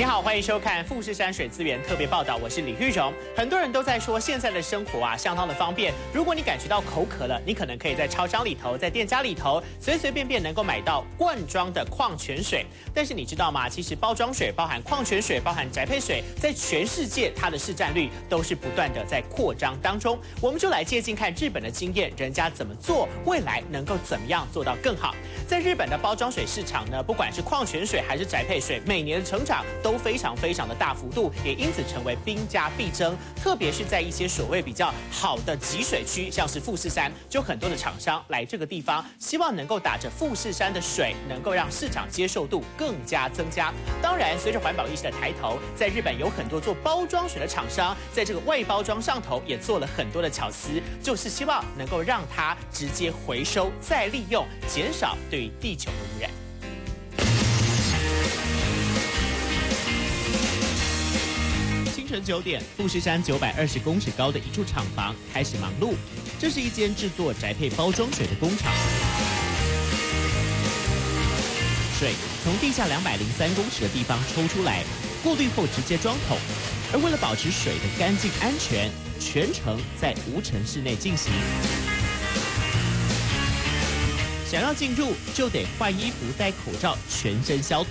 你好，欢迎收看富士山水资源特别报道，我是李玉荣。很多人都在说，现在的生活相当的方便。如果你感觉到口渴了，你可能可以在超商里头、在店家里头随随便便能够买到罐装的矿泉水。但是你知道吗？其实包装水包含矿泉水、包含宅配水，在全世界它的市占率都是不断的在扩张当中。我们就来借鉴看日本的经验，人家怎么做，未来能够怎么样做到更好。在日本的包装水市场呢，不管是矿泉水还是宅配水，每年的成长都非常的大幅度，也因此成为兵家必争。特别是在一些所谓比较好的集水区，像是富士山，就很多的厂商来这个地方，希望能够打着富士山的水，能够让市场接受度更加增加。当然，随着环保意识的抬头，在日本有很多做包装水的厂商，在这个外包装上头也做了很多的巧思，就是希望能够让它直接回收再利用，减少对于地球的污染。清晨9点，富士山920公尺高的一处厂房开始忙碌。这是一间制作宅配包装水的工厂。水从地下203公尺的地方抽出来，过滤后直接装桶。而为了保持水的干净安全，全程在无尘室内进行。想要进入，就得换衣服、戴口罩，全身消毒。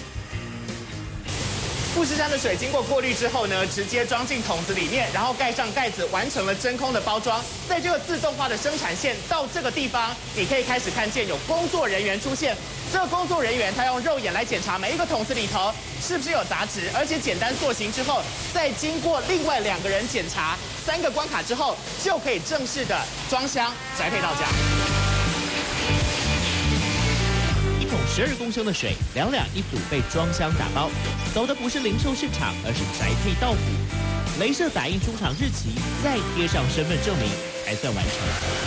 富士山的水经过过滤之后呢，直接装进桶子里面，然后盖上盖子，完成了真空的包装。在这个自动化的生产线到这个地方，你可以开始看见有工作人员出现。这个工作人员他用肉眼来检查每一个桶子里头是不是有杂质，而且简单塑形之后，再经过另外2个人检查，3个关卡之后，就可以正式的装箱宅配到家。12公升的水，2两一组被装箱打包，走的不是零售市场，而是宅配到府。雷射打印出厂日期，再贴上身份证明，才算完成。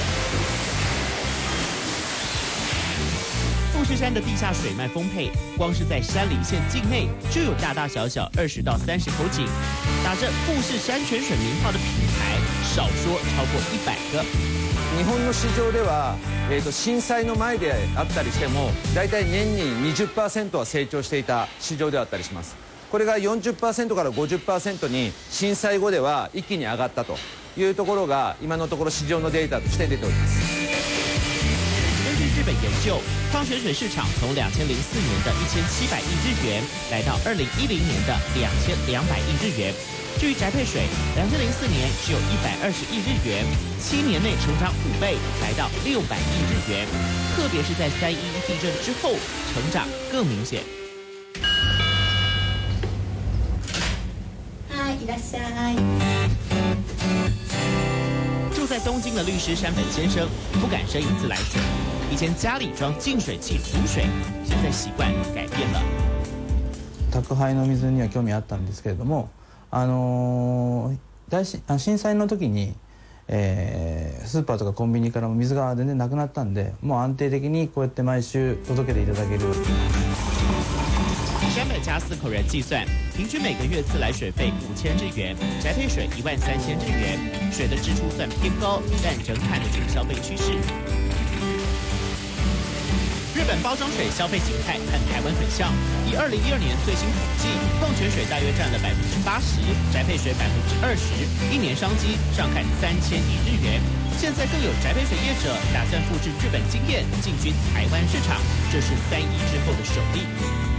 富士山的地下水脉丰沛，光是在山梨县境内就有大大小小20到30口井，打着富士山泉水名号的品牌，少说超过100个。 日本の市場では、震災の前であったりしても、だいたい年に 20% は成長していた市場であったりします。これが 40% から 50% に震災後では一気に上がったというところが今のところ市場のデータとして出ております。 根据日本研究，矿泉水市场从2004年的1700亿日元，来到2010年的2200亿日元。至于宅配水，2004年只有120亿日元，7年内成长5倍，来到600亿日元。特别是在3.11地震之后，成长更明显。 嗨，いらっしゃい。 住在东京的律师山本先生不敢生一自来水，以前家里装净水器储水，现在习惯改变了。 宅配の水には興味あったんですけれども。震災の時に、スーパーとかコンビニからも水が全然なくなったんで、もう安定的にこうやって毎週届けていただける。 山本家4口人计算，平均每个月自来水费5000日元，宅配水13000日元。水的支出算偏高，但仍看得见消费趋势。日本包装水消费形态和台湾很像。以2012年最新统计，矿泉水大约占了80%，宅配水20%，一年商机上看3000亿日元。现在更有宅配水业者打算复制日本经验，进军台湾市场，这是3.1之后的首例。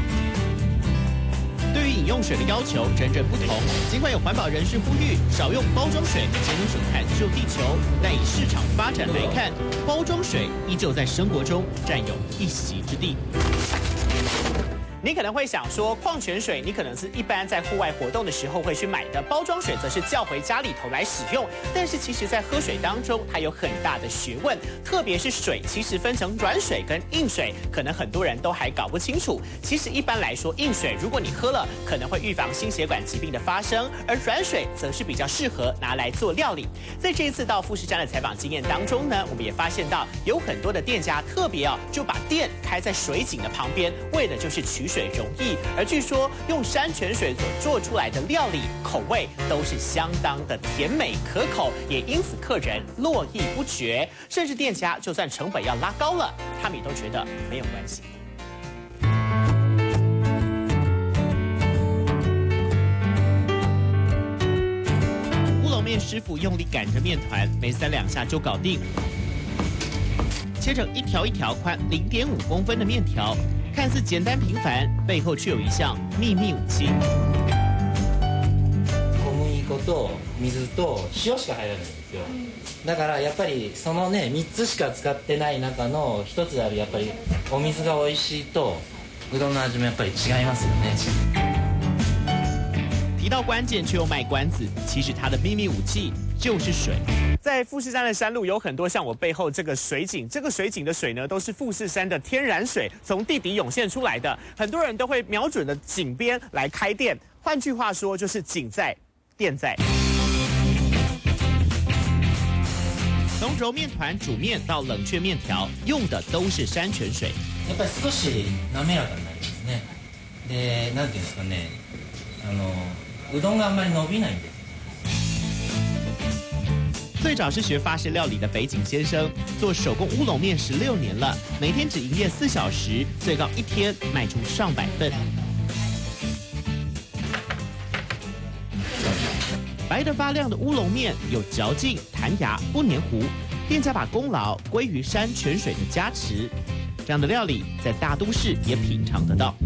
对于饮用水的要求人人不同，尽管有环保人士呼吁少用包装水，节能减碳救地球，但以市场发展来看，包装水依旧在生活中占有一席之地。你可能会想说，矿泉水你可能是一般在户外活动的时候会去买的，包装水则是叫回家里头来使用。但是其实在喝水当中，它有很大的学问，特别是水其实分成软水跟硬水，可能很多人都还搞不清楚。其实一般来说，硬水如果你喝了，可能会预防心血管疾病的发生，而软水则是比较适合拿来做料理。在这一次到富士山的采访经验当中呢，我们也发现到有很多的店家特别就把店开在水井的旁边，为的就是取水容易，而据说用山泉水所做出来的料理口味都是相当的甜美可口，也因此客人络绎不绝，甚至店家就算成本要拉高了，他们也都觉得没有关系。 面师傅用力擀着面团，没3、2下就搞定。切成一条一条宽0.5公分的面条，看似简单平凡，背后却有一项秘密武器。 小麦粉と水と塩しか入らないんですよ。だからやっぱりそのね3つしか使ってない中の1つであるやっぱりお水が美味しいとうどんの味もやっぱり違いますよね。 提到关键却又卖关子，其实它的秘密武器就是水。在富士山的山路有很多像我背后这个水井，这个水井的水呢都是富士山的天然水，从地底涌现出来的。很多人都会瞄准的井边来开店，换句话说就是井在，店在。从揉面团、煮面到冷却面条，用的都是山泉水。 やっぱり少し滑らかになりますね。で、なんていうんですかね、うどんがあんまり伸びないんです。 最早是学法式料理的北井先生，做手工乌龙面16年了，每天只营业4小时，最高1天卖出上百份。白得发亮的乌龙面有嚼劲、弹牙、不黏糊，店家把功劳归于山泉水的加持。这样的料理在大都市也品尝得到。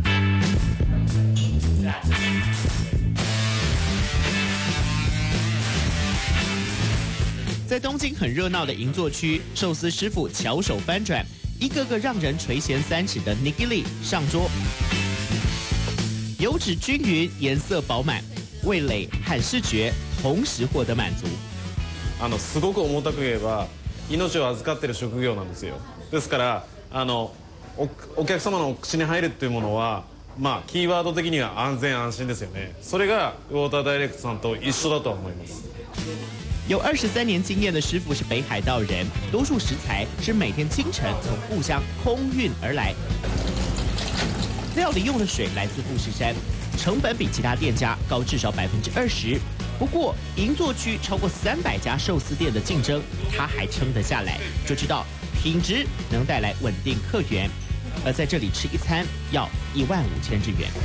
在东京很热闹的银座区，寿司师傅巧手翻转，一个个让人垂涎3尺的 nigiri 上桌，油脂均匀，颜色饱满，味蕾和视觉同时获得满足。 すごく重たく言えば命を預かっている職業なんですよ。ですからお客様の口に入るっていうものはキーワード的には安全安心ですよね。それがウォーターダイレクトさんと一緒だと思います。 有23年经验的师傅是北海道人，多数食材是每天清晨从故乡空运而来。料理用的水来自富士山，成本比其他店家高至少20%。不过银座区超过300家寿司店的竞争，他还撑得下来，就知道品质能带来稳定客源。而在这里吃一餐要15000日元。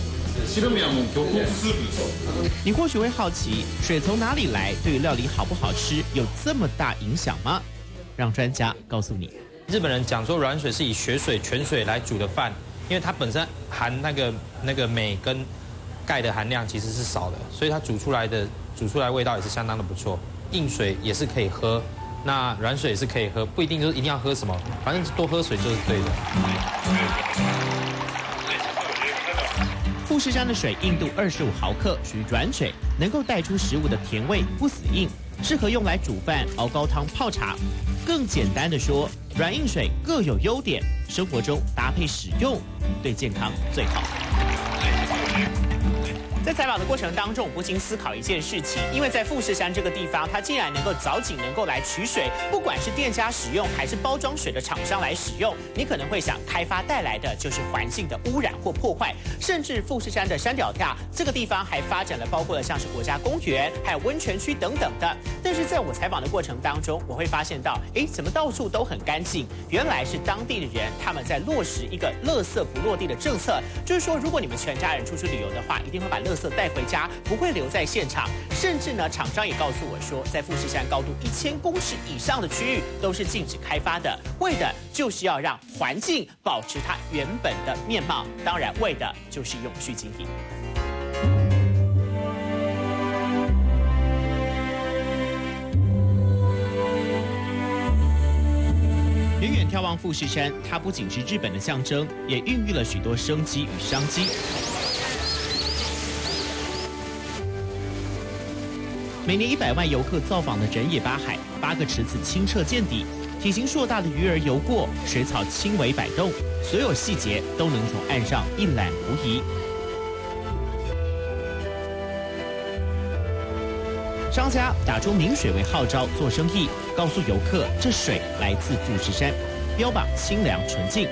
你或许会好奇，水从哪里来，对于料理好不好吃有这么大影响吗？让专家告诉你。 日本人讲说软水是以雪水、泉水来煮的饭，因为它本身含那个镁跟钙的含量其实是少的，所以它煮出来味道也是相当的不错。硬水也是可以喝，那软水也是可以喝，不一定就是一定要喝什么，反正多喝水就是对的。 富士山的水硬度25毫克，属于软水，能够带出食物的甜味，不死硬，适合用来煮饭、熬高汤、泡茶。更简单的说，软硬水各有优点，生活中搭配使用，对健康最好。在采访的过程当中，我不禁思考一件事情，因为在富士山这个地方，它竟然能够凿井，能够来取水，不管是店家使用还是包装水的厂商来使用，你可能会想，开发带来的就是环境的污染或破坏，甚至富士山的山脚下这个地方还发展了包括了像是国家公园、还有温泉区等等的。但是在我采访的过程当中，我会发现到，怎么到处都很干净？原来是当地的人他们在落实一个垃圾不落地的政策，就是说，如果你们全家人出去旅游的话，一定会把垃圾带回家，不会留在现场。甚至呢，厂商也告诉我说，在富士山高度1000公尺以上的区域都是禁止开发的，为的就是要让环境保持它原本的面貌，当然为的就是永续经营。远远眺望富士山，它不仅是日本的象征，也孕育了许多生机与商机。每年100万游客造访的人野八海，8个池子清澈见底，体型硕大的鱼儿游过，水草轻微摆动，所有细节都能从岸上一览无遗。商家打出名水为号召做生意，告诉游客这水来自富士山，标榜清凉纯净。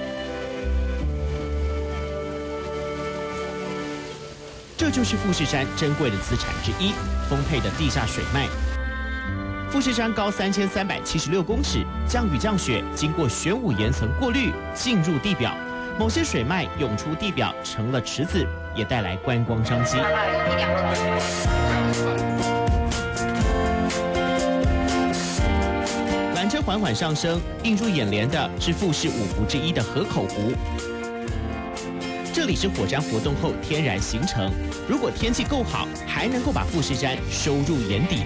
这就是富士山珍贵的资产之一，丰沛的地下水脉。富士山高3376公尺，降雨降雪经过玄武岩层过滤进入地表，某些水脉涌出地表成了池子，也带来观光商机。 船车缓缓上升，映入眼帘的是富士5湖之一的河口湖。这里是火山活动后天然形成，如果天气够好，还能够把富士山收入眼底。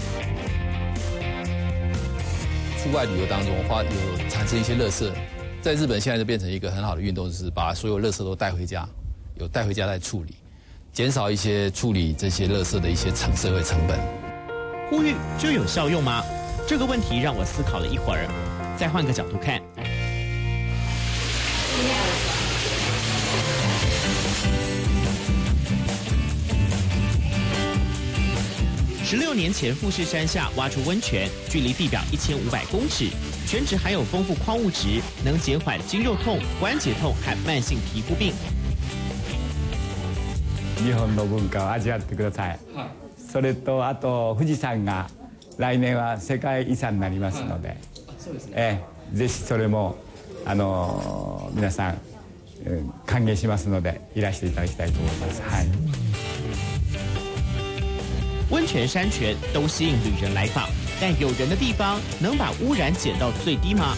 户外旅游当中有产生一些垃圾，在日本现在就变成一个很好的运动，就是把所有垃圾都带回家，有带回家再处理，减少一些处理这些垃圾的一些社会成本。 呼吁就有效用吗？这个问题让我思考了一会儿。再换个角度看。16年前，富士山下挖出温泉，距离地表1500公尺，泉质含有丰富矿物质，能减缓筋肉痛、关节痛和慢性皮肤病。 日本の文化を味わってください。それとあと富士山が来年は世界遺産になりますので、ぜひそれも皆さん歓迎しますのでいらしていただきたいと思います。はい。 温泉、山泉都吸引旅人来访，但有人的地方能把污染减到最低吗？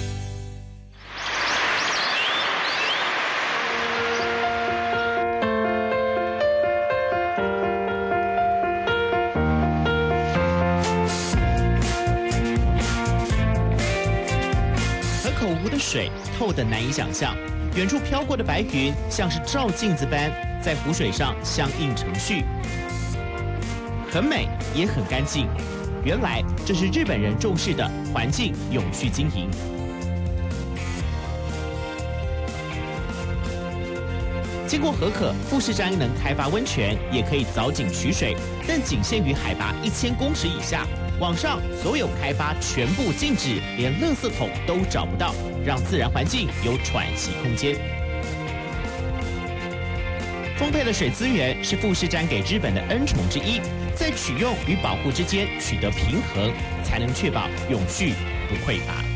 河口湖的水透得难以想象，远处飘过的白云像是照镜子般在湖水上相映成趣。很美，也很干净。原来这是日本人重视的环境永续经营。经过河可，富士山能开发温泉，也可以凿井取水，但仅限于海拔1000公尺以下。往上，所有开发全部禁止，连垃圾桶都找不到，让自然环境有喘息空间。丰沛的水资源是富士山给日本的恩宠之一，在取用与保护之间取得平衡，才能确保永续不匮乏。